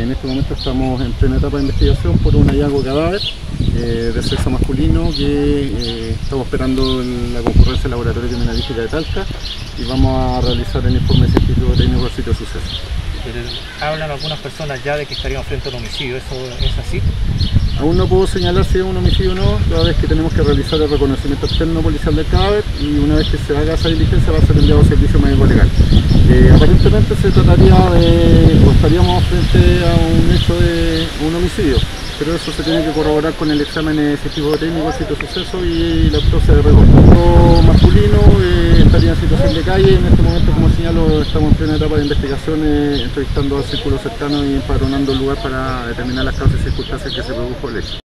En este momento estamos en plena etapa de investigación por un hallazgo cadáver de sexo masculino que estamos esperando en la concurrencia del Laboratorio Criminalística de Talca y vamos a realizar el informe científico técnico del sitio de suceso. Hablan algunas personas ya de que estaríamos frente a un homicidio, ¿eso es así? Aún no puedo señalar si es un homicidio o no, toda vez que tenemos que realizar el reconocimiento externo policial del cadáver y una vez que se haga esa diligencia va a ser enviado a servicio médico legal. Aparentemente se trataría o estaríamos frente a un hecho de un homicidio, pero eso se tiene que corroborar con el examen científico técnico del sitio de suceso y la autopsia de rigor. El masculino estaría en situación de calle. En este momento, como señalo, estamos en plena etapa de investigación, entrevistando al círculo cercano y empadronando el lugar para determinar las causas y circunstancias que se produjo el hecho.